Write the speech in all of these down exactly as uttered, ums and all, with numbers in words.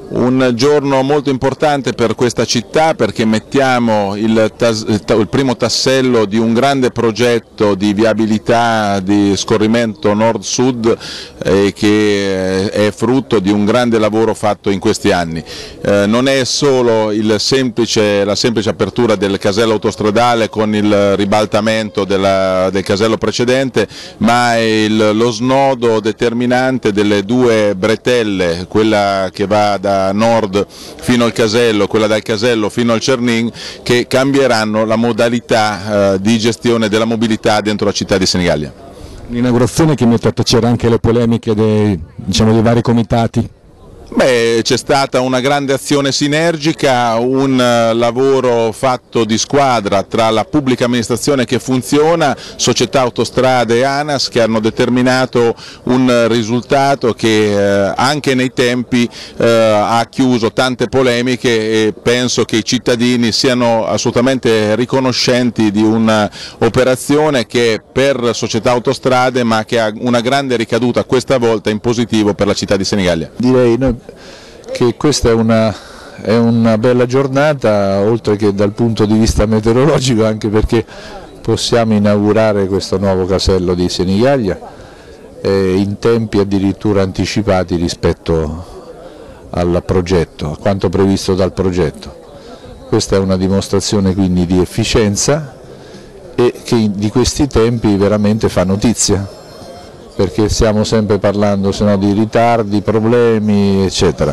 Un giorno molto importante per questa città perché mettiamo il, il primo tassello di un grande progetto di viabilità, di scorrimento nord-sud eh, che è frutto di un grande lavoro fatto in questi anni. Eh, non è solo il semplice, la semplice apertura del casello autostradale con il ribaltamento della, del casello precedente, ma è il, lo snodo determinante delle due bretelle, quella che va da nord fino al casello, quella dal casello fino al Cernin, che cambieranno la modalità eh, di gestione della mobilità dentro la città di Senigallia. L'inaugurazione che mette a tacere anche le polemiche dei, diciamo, dei vari comitati? Beh, c'è stata una grande azione sinergica, un uh, lavoro fatto di squadra tra la pubblica amministrazione che funziona, Società Autostrade e ANAS, che hanno determinato un risultato che uh, anche nei tempi uh, ha chiuso tante polemiche, e penso che i cittadini siano assolutamente riconoscenti di un'operazione che per Società Autostrade, ma che ha una grande ricaduta questa volta in positivo per la città di Senigallia. Direi no, che questa è una, è una bella giornata, oltre che dal punto di vista meteorologico, anche perché possiamo inaugurare questo nuovo casello di Senigallia eh, in tempi addirittura anticipati rispetto al progetto, a quanto previsto dal progetto. Questa è una dimostrazione quindi di efficienza e che di questi tempi veramente fa notizia, perché stiamo sempre parlando se no di ritardi, problemi eccetera.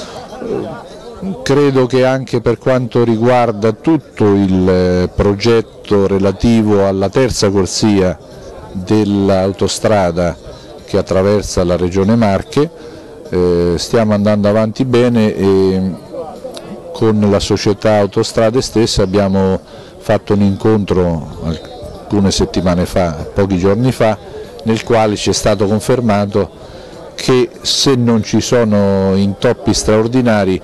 Credo che anche per quanto riguarda tutto il progetto relativo alla terza corsia dell'autostrada che attraversa la Regione Marche eh, stiamo andando avanti bene, e con la società Autostrade stessa abbiamo fatto un incontro alcune settimane fa, pochi giorni fa, nel quale ci è stato confermato che se non ci sono intoppi straordinari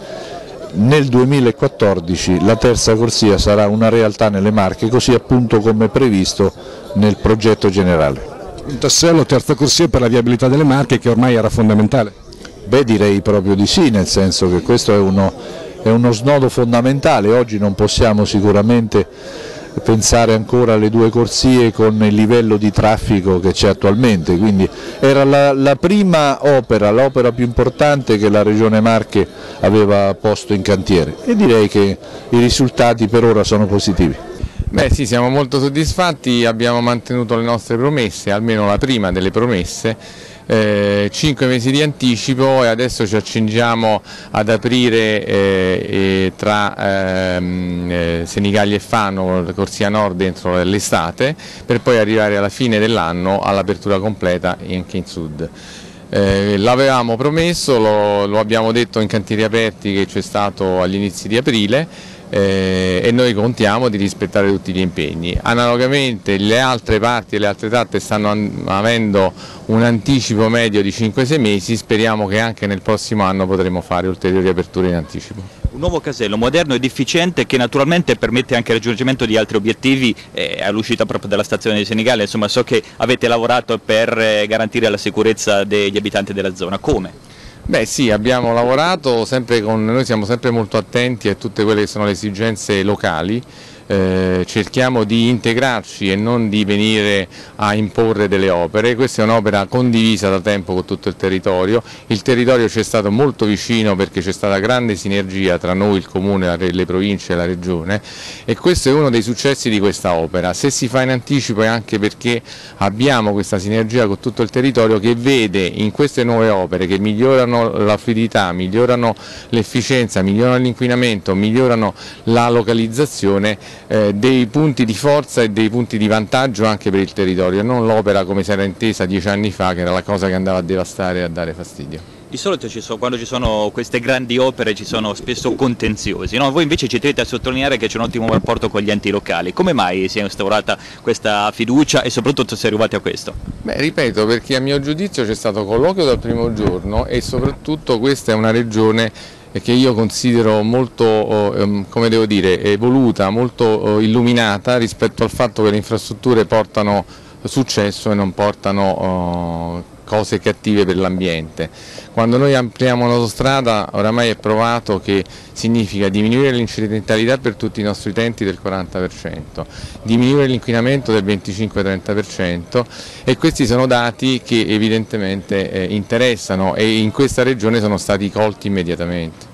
nel duemilaquattordici la terza corsia sarà una realtà nelle Marche, così appunto come previsto nel progetto generale. Un tassello terza corsia per la viabilità delle Marche che ormai era fondamentale? Beh, direi proprio di sì, nel senso che questo è uno, è uno snodo fondamentale. Oggi non possiamo sicuramente pensare ancora alle due corsie con il livello di traffico che c'è attualmente, quindi era la, la prima opera, l'opera più importante che la Regione Marche aveva posto in cantiere, e direi che i risultati per ora sono positivi. Beh sì, siamo molto soddisfatti, abbiamo mantenuto le nostre promesse, almeno la prima delle promesse. Eh, cinque mesi di anticipo, e adesso ci accingiamo ad aprire eh, tra ehm, eh, Senigallia e Fano la corsia nord dentro l'estate, per poi arrivare alla fine dell'anno all'apertura completa anche in sud. Eh, l'avevamo promesso, lo, lo abbiamo detto in cantieri aperti che c'è stato agli inizi di aprile, Eh, e noi contiamo di rispettare tutti gli impegni. Analogamente le altre parti e le altre tratte stanno avendo un anticipo medio di cinque sei mesi, speriamo che anche nel prossimo anno potremo fare ulteriori aperture in anticipo. Un nuovo casello moderno ed efficiente che naturalmente permette anche il raggiungimento di altri obiettivi eh, all'uscita proprio dalla stazione di Senigallia. Insomma, so che avete lavorato per eh, garantire la sicurezza degli abitanti della zona. Come? Beh sì, abbiamo lavorato sempre con, noi siamo sempre molto attenti a tutte quelle che sono le esigenze locali, eh, cerchiamo di integrarci e non di venire a imporre delle opere. Questa è un'opera condivisa da tempo con tutto il territorio, il territorio ci è stato molto vicino perché c'è stata grande sinergia tra noi, il Comune, le province e la Regione, e questo è uno dei successi di questa opera. Se si fa in anticipo è anche perché abbiamo questa sinergia con tutto il territorio che vede in queste nuove opere, che migliorano la fluidità, migliorano l'efficienza, migliorano l'inquinamento, migliorano la localizzazione, eh, dei punti di forza e dei punti di vantaggio anche per il territorio, e non l'opera come si era intesa dieci anni fa, che era la cosa che andava a devastare e a dare fastidio. Di solito ci sono, quando ci sono queste grandi opere ci sono spesso contenziosi, no? Voi invece ci tenete a sottolineare che c'è un ottimo rapporto con gli enti locali. Come mai si è instaurata questa fiducia e soprattutto si è arrivati a questo? Beh, ripeto, perché a mio giudizio c'è stato colloquio dal primo giorno, e soprattutto questa è una regione che io considero molto, eh, come devo dire, evoluta, molto eh, illuminata rispetto al fatto che le infrastrutture portano successo e non portano cose cattive per l'ambiente. Quando noi ampliamo l'autostrada oramai è provato che significa diminuire l'incidentalità per tutti i nostri utenti del quaranta per cento, diminuire l'inquinamento del venticinque trenta per cento e questi sono dati che evidentemente eh, interessano e in questa regione sono stati colti immediatamente.